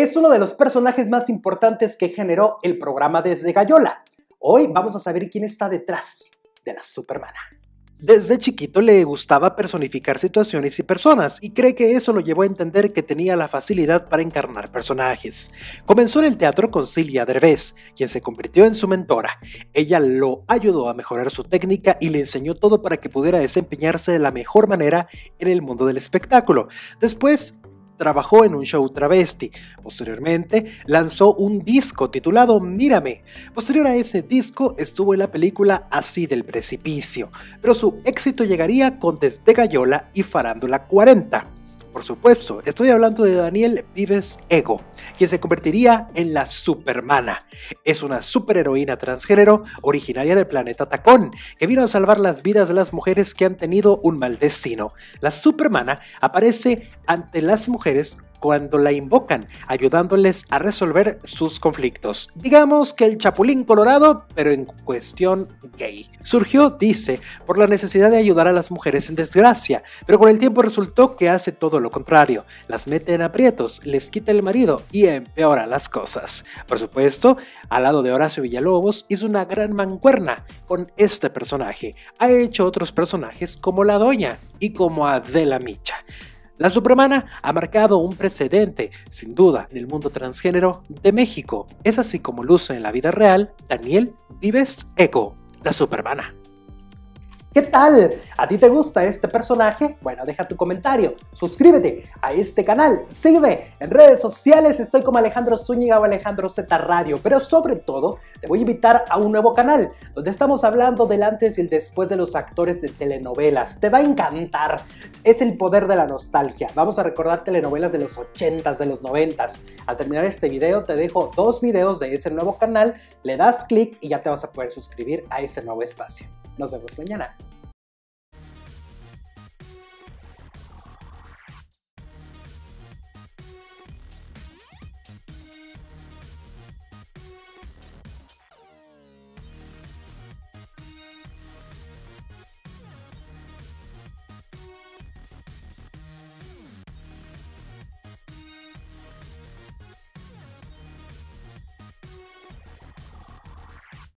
Es uno de los personajes más importantes que generó el programa Desde Gallola. Hoy vamos a saber quién está detrás de la Supermana. Desde chiquito le gustaba personificar situaciones y personas, y cree que eso lo llevó a entender que tenía la facilidad para encarnar personajes. Comenzó en el teatro con Silvia Derbez, quien se convirtió en su mentora. Ella lo ayudó a mejorar su técnica y le enseñó todo para que pudiera desempeñarse de la mejor manera en el mundo del espectáculo. Después trabajó en un show travesti. Posteriormente lanzó un disco titulado Mírame. Posterior a ese disco estuvo en la película Así del Precipicio, pero su éxito llegaría con Desde Gallola y Farándula 40. Por supuesto, estoy hablando de Danielle Vives Ego, quien se convertiría en la Supermana. Es una superheroína transgénero originaria del planeta Tacón, que vino a salvar las vidas de las mujeres que han tenido un mal destino. La Supermana aparece ante las mujeres cuando la invocan, ayudándoles a resolver sus conflictos. Digamos que el Chapulín Colorado, pero en cuestión gay. Surgió, dice, por la necesidad de ayudar a las mujeres en desgracia, pero con el tiempo resultó que hace todo lo contrario. Las mete en aprietos, les quita el marido y empeora las cosas. Por supuesto, al lado de Horacio Villalobos hizo una gran mancuerna con este personaje. Ha hecho otros personajes como La Doña y como Adela Micha. La Supermana ha marcado un precedente, sin duda, en el mundo transgénero de México. Es así como luce en la vida real Danielle Vives Ego, la Supermana. ¿Qué tal? ¿A ti te gusta este personaje? Bueno, deja tu comentario, suscríbete a este canal, sígueme en redes sociales, estoy como Alejandro Zúñiga o Alejandro Z Radio, pero sobre todo te voy a invitar a un nuevo canal donde estamos hablando del antes y el después de los actores de telenovelas. Te va a encantar, es el poder de la nostalgia. Vamos a recordar telenovelas de los 80s, de los 90s. Al terminar este video te dejo 2 videos de ese nuevo canal, le das clic y ya te vas a poder suscribir a ese nuevo espacio. Nos vemos mañana.